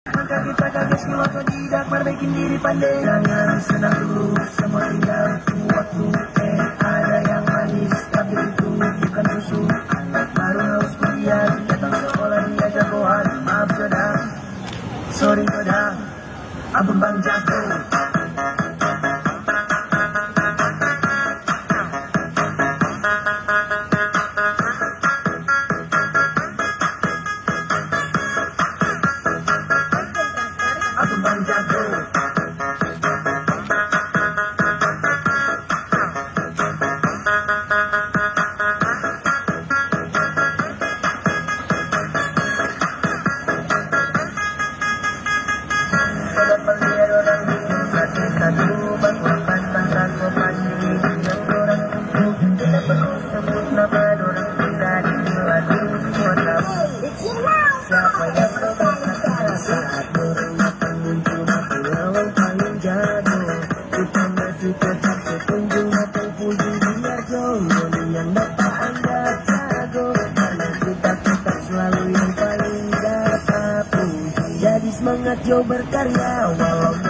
Maka kita kaget silau tidak perbaikin diri pandai. Jangan senang dulu, semua tinggal waktu. Ada yang manis, tapi itu bukan susu. Baru haus kuliah, datang sekolah dia jagoan. Maaf sedang, sorry pedang, abang bang jago. Abang bang jago. Sudah melihat orang bingung satu-satu bahwa pantang transportasi yang orang tutup. Tidak perlu sebut nama orang pribadi lalu semua tahu siapa yang berbangsa saat berumatan muncul mati lawan paling jago. Kita masih tetap sekunjung matang puji biar jodoh yang dapat anda jago. Karena kita tetap selalu yang paling dapat puji. Jadi semangat yo berkarya walau